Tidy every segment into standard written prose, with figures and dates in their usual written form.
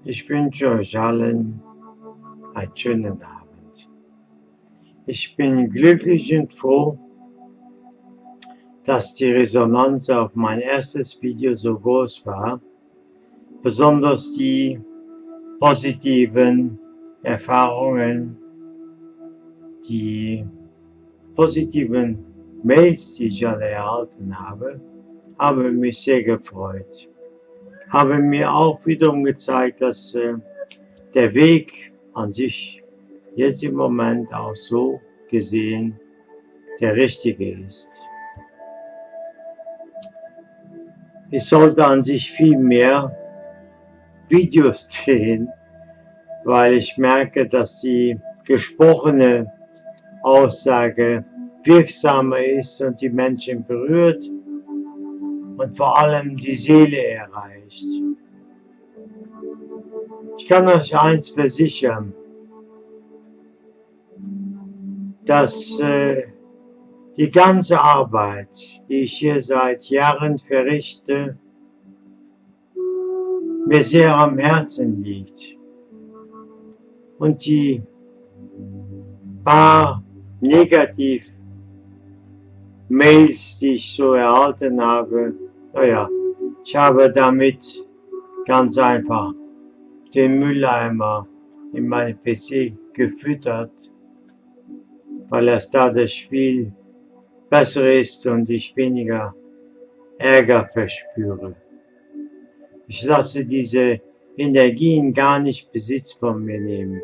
Ich wünsche euch allen einen schönen Abend. Ich bin glücklich und froh, dass die Resonanz auf mein erstes Video so groß war, besonders die positiven Erfahrungen, die positiven Mails, die ich alle erhalten habe, haben mich sehr gefreut. Habe mir auch wiederum gezeigt, dass der Weg an sich jetzt im Moment auch so gesehen der richtige ist. Ich sollte an sich viel mehr Videos drehen, weil ich merke, dass die gesprochene Aussage wirksamer ist und die Menschen berührt und vor allem die Seele erreicht. Ich kann euch eins versichern, dass die ganze Arbeit, die ich hier seit Jahren verrichte, mir sehr am Herzen liegt. Und die paar Negativ-Mails, die ich so erhalten habe, naja, ich habe damit ganz einfach den Mülleimer in meinem PC gefüttert, weil es dadurch viel besser ist und ich weniger Ärger verspüre. Ich lasse diese Energien gar nicht Besitz von mir nehmen.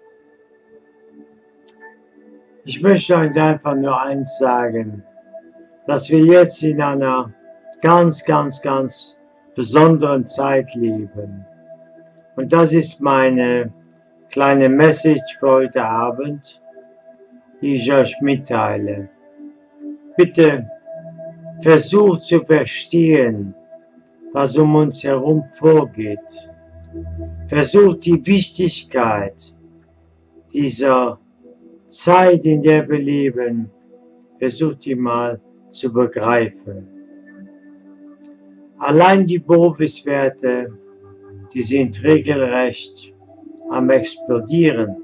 Ich möchte euch einfach nur eins sagen, dass wir jetzt in einer ganz besonderen Zeit leben. Und das ist meine kleine Message für heute Abend, die ich euch mitteile. Bitte versucht zu verstehen, was um uns herum vorgeht. Versucht die Wichtigkeit dieser Zeit, in der wir leben, versucht die mal zu begreifen. Allein die Berufswerte, die sind regelrecht am explodieren.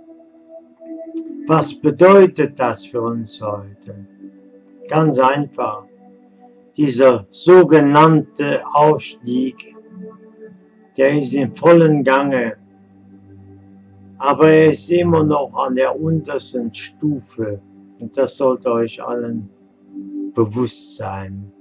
Was bedeutet das für uns heute? Ganz einfach. Dieser sogenannte Aufstieg, der ist in vollem Gange, aber er ist immer noch an der untersten Stufe und das sollte euch allen bewusst sein.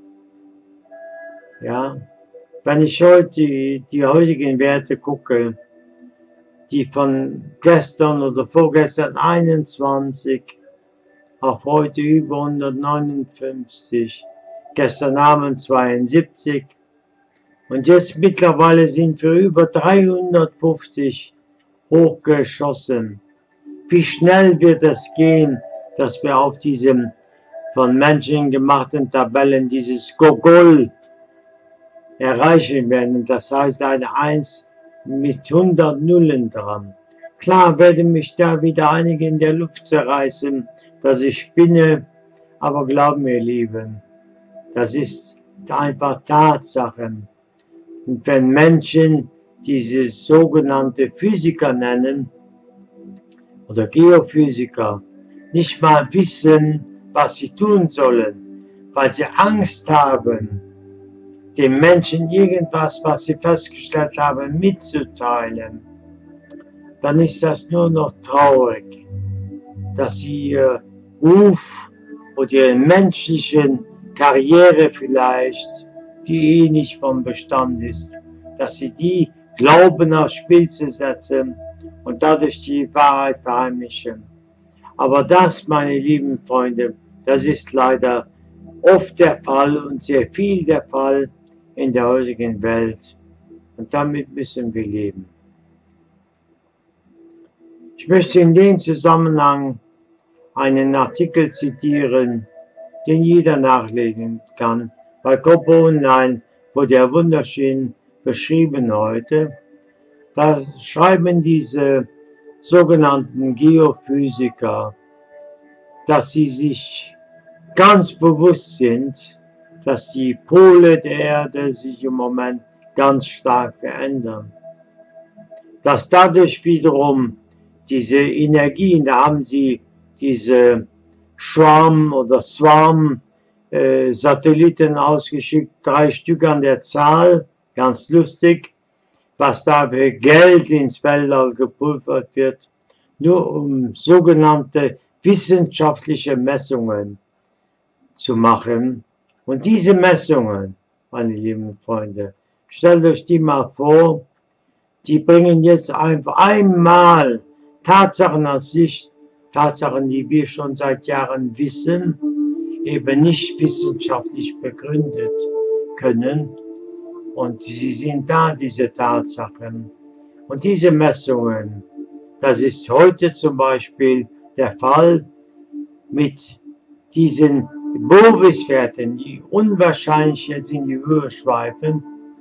Ja, wenn ich heute die heutigen Werte gucke, die von gestern oder vorgestern 21 auf heute über 159, gestern Abend 72 und jetzt mittlerweile sind wir über 350 hochgeschossen. Wie schnell wird es gehen, dass wir auf diesem von Menschen gemachten Tabellen dieses Gogol erreichen werden? Das heißt eine 1 mit 100 Nullen dran. Klar werden mich da wieder einige in der Luft zerreißen, dass ich spinne, aber glaubt mir, Lieben, das ist einfach Tatsachen. Und wenn Menschen diese sogenannte Physiker nennen oder Geophysiker, nicht mal wissen, was sie tun sollen, weil sie Angst haben, den Menschen irgendwas, was sie festgestellt haben, mitzuteilen, dann ist das nur noch traurig, dass sie ihr Ruf oder ihre menschlichen Karriere vielleicht, die eh nicht vom Bestand ist, dass sie die glauben aufs Spiel zu setzen und dadurch die Wahrheit verheimlichen. Aber das, meine lieben Freunde, das ist leider oft der Fall und sehr viel der Fall in der heutigen Welt. Und damit müssen wir leben. Ich möchte in dem Zusammenhang einen Artikel zitieren, den jeder nachlesen kann. Bei Kobo Online wurde er wunderschön beschrieben heute. Da schreiben diese sogenannten Geophysiker, dass sie sich ganz bewusst sind, dass die Pole der Erde sich im Moment ganz stark verändern. dass dadurch wiederum diese Energien, da haben sie diese Schwarm- oder Swarm-Satelliten ausgeschickt, 3 Stück an der Zahl, ganz lustig, was da für Geld ins Weltall gepulvert wird, nur um sogenannte wissenschaftliche Messungen zu machen. Und diese Messungen, meine lieben Freunde, stellt euch die mal vor, die bringen jetzt einfach einmal Tatsachen ans Licht, Tatsachen, die wir schon seit Jahren wissen, eben nicht wissenschaftlich begründet können. Und sie sind da, diese Tatsachen. Und diese Messungen, das ist heute zum Beispiel der Fall mit diesen Bovis-Werten, die unwahrscheinlich jetzt in die Höhe schweifen.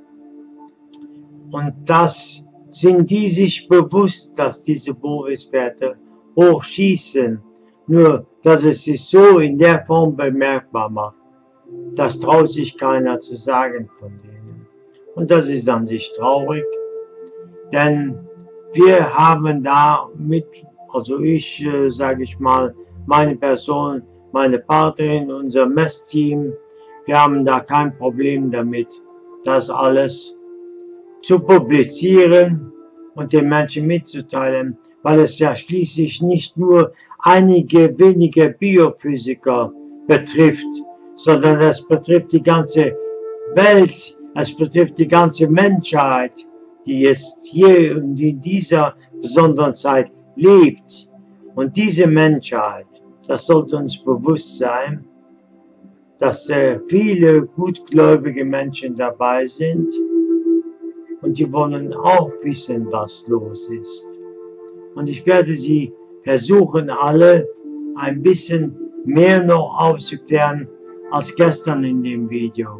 Und das sind die sich bewusst, dass diese Bovis-Werte hochschießen. Nur, dass es sich so in der Form bemerkbar macht, das traut sich keiner zu sagen von denen. Und das ist an sich traurig, denn wir haben da mit, also ich, sage ich mal, meine Person, meine Partnerin, unser Messteam, wir haben da kein Problem damit, das alles zu publizieren und den Menschen mitzuteilen, weil es ja schließlich nicht nur einige wenige Biophysiker betrifft, sondern es betrifft die ganze Welt, es betrifft die ganze Menschheit, die jetzt hier und in dieser besonderen Zeit lebt. Und diese Menschheit, das sollte uns bewusst sein, dass viele gutgläubige Menschen dabei sind und die wollen auch wissen, was los ist. Und ich werde sie versuchen, alle ein bisschen mehr noch aufzuklären als gestern in dem Video.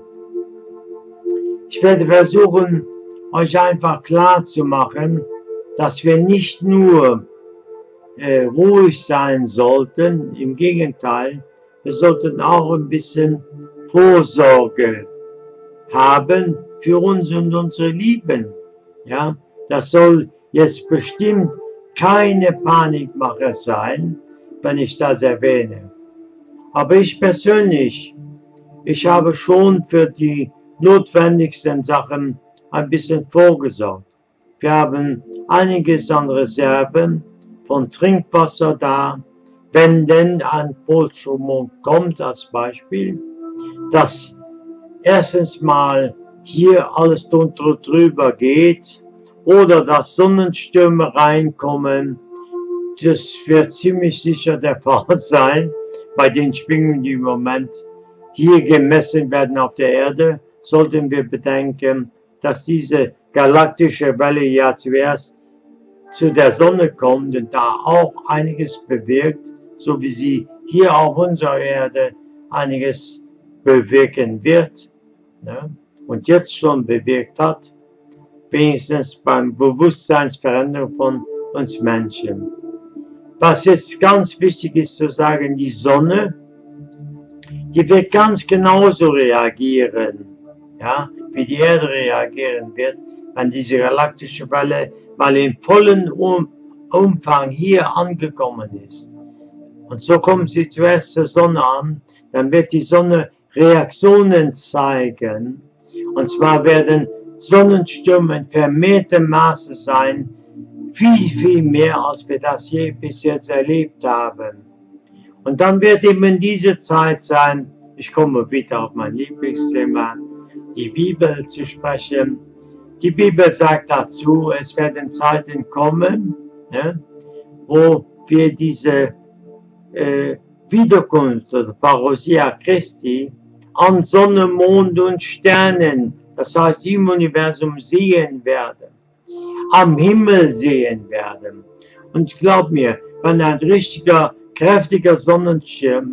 Ich werde versuchen, euch einfach klar zu machen, dass wir nicht nur ruhig sein sollten, im Gegenteil, wir sollten auch ein bisschen Vorsorge haben für uns und unsere Lieben. Ja, das soll jetzt bestimmt keine Panikmache sein, wenn ich das erwähne. Aber ich persönlich, ich habe schon für die notwendigsten Sachen ein bisschen vorgesorgt. Wir haben einiges an Reserven von Trinkwasser da, wenn denn ein Polströmung kommt als Beispiel, dass erstens mal hier alles drunter drüber geht oder dass Sonnenstürme reinkommen. Das wird ziemlich sicher der Fall sein bei den Schwingungen, die im Moment hier gemessen werden auf der Erde. Sollten wir bedenken, dass diese galaktische Welle ja zuerst zu der Sonne kommt und da auch einiges bewirkt, so wie sie hier auf unserer Erde einiges bewirken wird, ne? Und jetzt schon bewirkt hat, wenigstens beim Bewusstseinsveränderung von uns Menschen. Was jetzt ganz wichtig ist zu sagen, die Sonne, die wird ganz genauso reagieren, ja, wie die Erde reagieren wird, wenn diese galaktische Welle mal im vollen Umfang hier angekommen ist. Und so kommt sie zuerst zur Sonne an, dann wird die Sonne Reaktionen zeigen. Und zwar werden Sonnenstürme in vermehrtem Maße sein, viel mehr, als wir das je bis jetzt erlebt haben. Und dann wird eben diese Zeit sein, ich komme wieder auf mein Lieblingsthema, die Bibel zu sprechen. Die Bibel sagt dazu, es werden Zeiten kommen, ne, wo wir diese Wiederkunft oder Parousia Christi an Sonne, Mond und Sternen, das heißt im Universum sehen werden, am Himmel sehen werden. Und glaub mir, wenn ein richtiger, kräftiger Sonnensturm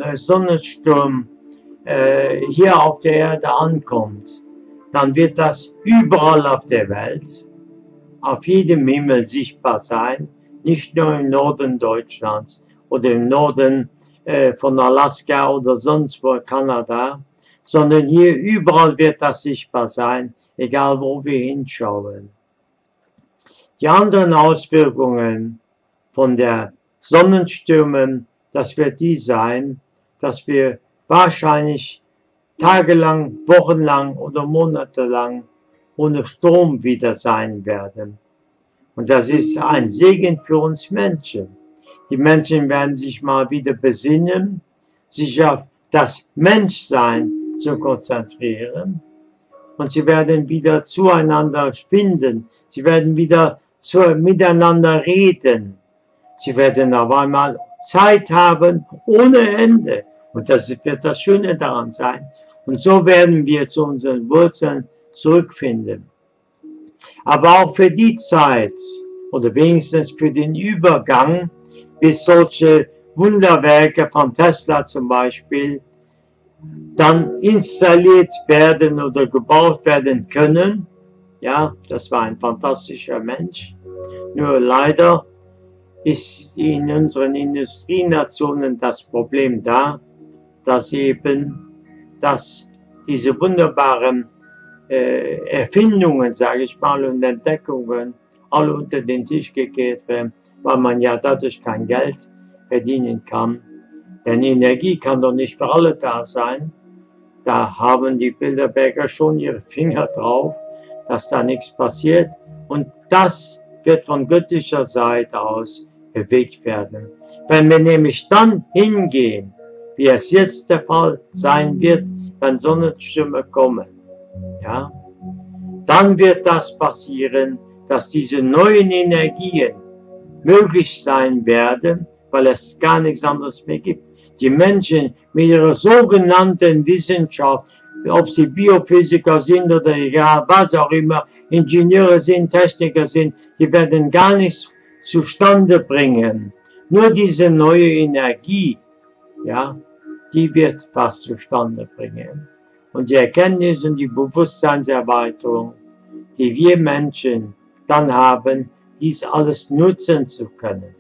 hier auf der Erde ankommt, dann wird das überall auf der Welt, auf jedem Himmel sichtbar sein, nicht nur im Norden Deutschlands oder im Norden von Alaska oder sonst wo, Kanada, sondern hier überall wird das sichtbar sein, egal wo wir hinschauen. Die anderen Auswirkungen von der Sonnenstürmen, das wird die sein, dass wir wahrscheinlich tagelang, wochenlang oder monatelang ohne Strom wieder sein werden. Und das ist ein Segen für uns Menschen. Die Menschen werden sich mal wieder besinnen, sich auf das Menschsein zu konzentrieren. Und sie werden wieder zueinander finden. Sie werden wieder miteinander reden. Sie werden auf einmal Zeit haben ohne Ende. Und das wird das Schöne daran sein. Und so werden wir zu unseren Wurzeln zurückfinden. Aber auch für die Zeit, oder wenigstens für den Übergang, bis solche Wunderwerke von Tesla zum Beispiel dann installiert werden oder gebaut werden können. Ja, das war ein fantastischer Mensch. Nur leider ist in unseren Industrienationen das Problem da, dass diese wunderbaren Erfindungen, sage ich mal, und Entdeckungen alle unter den Tisch gekehrt werden, weil man ja dadurch kein Geld verdienen kann. Denn Energie kann doch nicht für alle da sein. Da haben die Bilderberger schon ihre Finger drauf, dass da nichts passiert. Und das wird von göttlicher Seite aus bewegt werden. Wenn wir nämlich dann hingehen, wie es jetzt der Fall sein wird, wenn Sonnenstürme kommen, ja, dann wird das passieren, dass diese neuen Energien möglich sein werden, weil es gar nichts anderes mehr gibt. Die Menschen mit ihrer sogenannten Wissenschaft, ob sie Biophysiker sind oder egal, was auch immer, Ingenieure sind, Techniker sind, die werden gar nichts zustande bringen. Nur diese neue Energie, ja, die wird was zustande bringen. Und die Erkenntnis und die Bewusstseinserweiterung, die wir Menschen dann haben, dies alles nutzen zu können,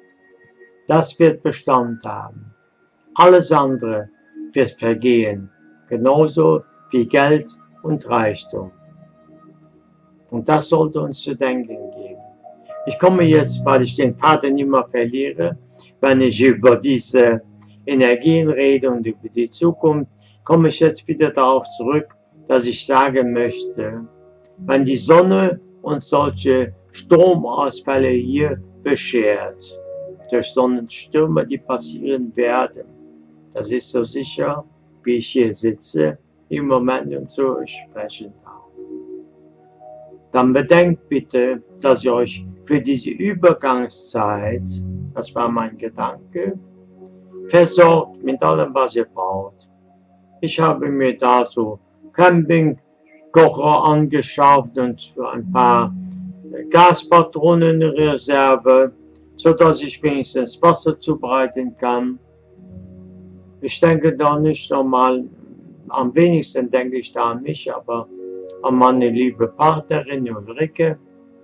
das wird Bestand haben. Alles andere wird vergehen, genauso wie Geld und Reichtum. Und das sollte uns zu denken geben. Ich komme jetzt, weil ich den Faden immer verliere, wenn ich über diese Energien rede und über die Zukunft, komme ich jetzt wieder darauf zurück, dass ich sagen möchte, wenn die Sonne uns solche Stromausfälle hier beschert, durch Sonnenstürme, die passieren werden, das ist so sicher, wie ich hier sitze, im Moment und so sprechen darf. Dann bedenkt bitte, dass ihr euch für diese Übergangszeit, das war mein Gedanke, versorgt mit allem, was ihr braucht. Ich habe mir da so Campingkocher angeschafft und ein paar Gaspatronen in Reserve, sodass ich wenigstens Wasser zubereiten kann. Ich denke da nicht normal, am wenigsten denke ich da an mich, aber an meine liebe Partnerin Ulrike,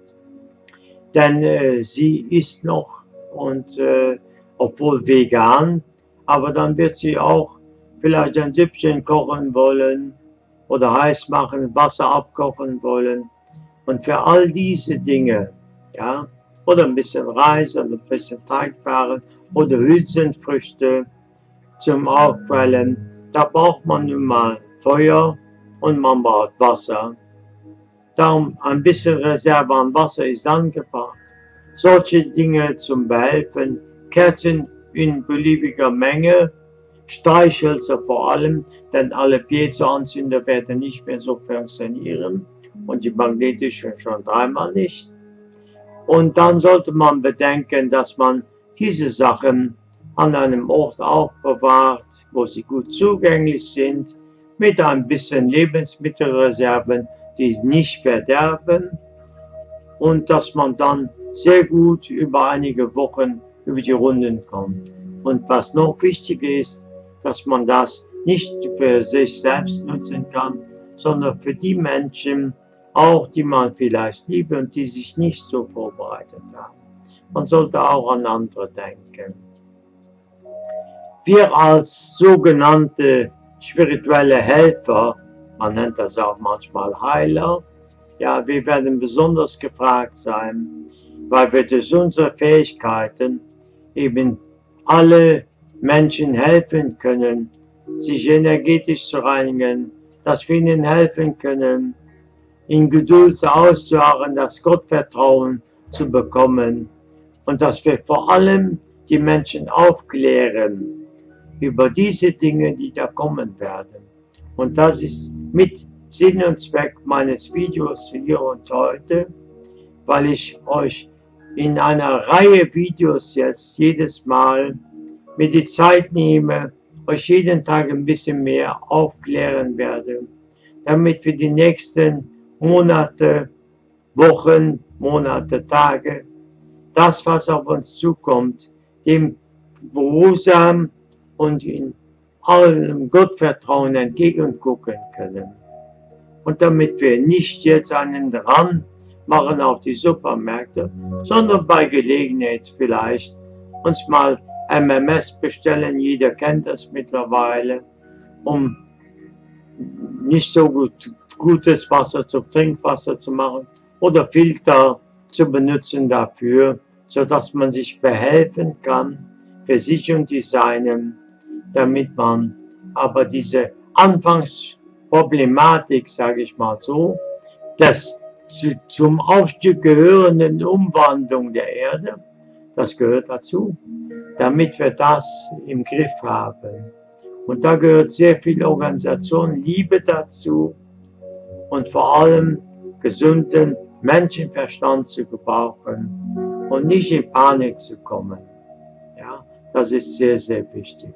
denn sie ist noch und obwohl vegan, aber dann wird sie auch vielleicht ein Süppchen kochen wollen oder heiß machen, Wasser abkochen wollen und für all diese Dinge, ja, oder ein bisschen Reis oder ein bisschen Teig fahren oder Hülsenfrüchte zum Aufquellen, da braucht man nun mal Feuer und man braucht Wasser. Darum ein bisschen Reserve an Wasser ist angebracht. Solche Dinge zum Behelfen, Kerzen in beliebiger Menge, Streichhölzer vor allem, denn alle Piezoanzünder werden nicht mehr so funktionieren und die magnetischen schon dreimal nicht. Und dann sollte man bedenken, dass man diese Sachen an einem Ort aufbewahrt, wo sie gut zugänglich sind, mit ein bisschen Lebensmittelreserven, die nicht verderben, und dass man dann sehr gut über einige Wochen über die Runden kommt. Und was noch wichtig ist, dass man das nicht für sich selbst nutzen kann, sondern für die Menschen auch, die man vielleicht liebt und die sich nicht so vorbereitet haben. Man sollte auch an andere denken. Wir als sogenannte spirituelle Helfer, man nennt das auch manchmal Heiler, Ja, wir werden besonders gefragt sein, weil wir durch unsere Fähigkeiten eben alle Menschen helfen können, sich energetisch zu reinigen, dass wir ihnen helfen können, in Geduld auszuharren, das Gottvertrauen zu bekommen und dass wir vor allem die Menschen aufklären über diese Dinge, die da kommen werden. Und das ist mit Sinn und Zweck meines Videos hier und heute, weil ich euch in einer Reihe Videos jetzt jedes Mal mir die Zeit nehme, euch jeden Tag ein bisschen mehr aufklären werde, damit wir die nächsten Monate, Wochen, Monate, Tage, das, was auf uns zukommt, dem behutsam und in allem Gottvertrauen entgegengucken können. Und damit wir nicht jetzt einen Run machen auf die Supermärkte, sondern bei Gelegenheit vielleicht uns mal MMS bestellen, jeder kennt das mittlerweile, um nicht so gutes Wasser zu Trinkwasser zu machen oder Filter zu benutzen dafür, sodass man sich behelfen kann für sich und die Seinen, damit man aber diese Anfangsproblematik, sage ich mal so, das zum Aufstieg gehörenden Umwandlung der Erde, das gehört dazu, damit wir das im Griff haben. Und da gehört sehr viel Organisation, Liebe dazu und vor allem gesunden Menschenverstand zu gebrauchen und nicht in Panik zu kommen. Ja, das ist sehr, sehr wichtig.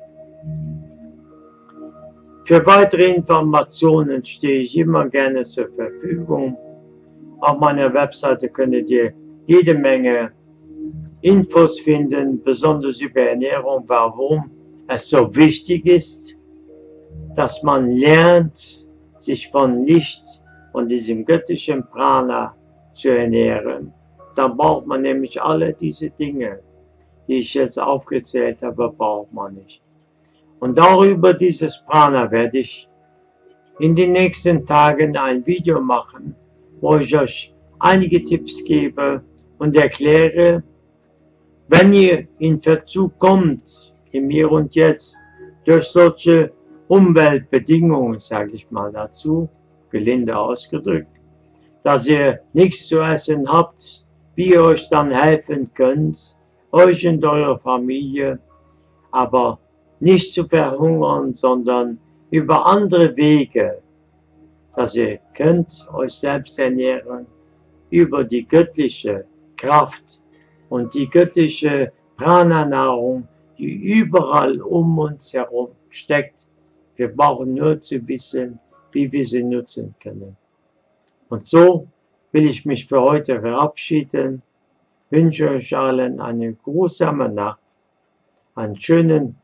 Für weitere Informationen stehe ich immer gerne zur Verfügung. Auf meiner Webseite könnt ihr jede Menge Infos finden, besonders über Ernährung, warum es so wichtig ist, dass man lernt, sich von Licht und diesem göttlichen Prana zu ernähren. Dann braucht man nämlich alle diese Dinge, die ich jetzt aufgezählt habe, braucht man nicht. Und darüber dieses Prana werde ich in den nächsten Tagen ein Video machen, wo ich euch einige Tipps gebe und erkläre, wenn ihr in Verzug kommt, im Hier und Jetzt, durch solche Umweltbedingungen, sage ich mal dazu, gelinde ausgedrückt, dass ihr nichts zu essen habt, wie ihr euch dann helfen könnt, euch und eure Familie, aber nicht zu verhungern, sondern über andere Wege, dass ihr könnt euch selbst ernähren, über die göttliche Kraft und die göttliche Prana-Nahrung, die überall um uns herum steckt. Wir brauchen nur zu wissen, wie wir sie nutzen können. Und so will ich mich für heute verabschieden, wünsche euch allen eine geruhsame Nacht, einen schönen,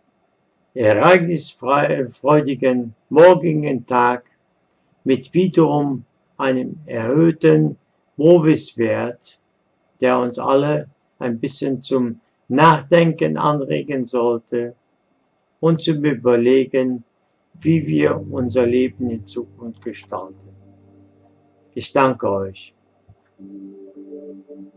ereignisfreudigen morgigen Tag mit wiederum einem erhöhten Movis-Wert, der uns alle ein bisschen zum Nachdenken anregen sollte und zum Überlegen, wie wir unser Leben in Zukunft gestalten. Ich danke euch.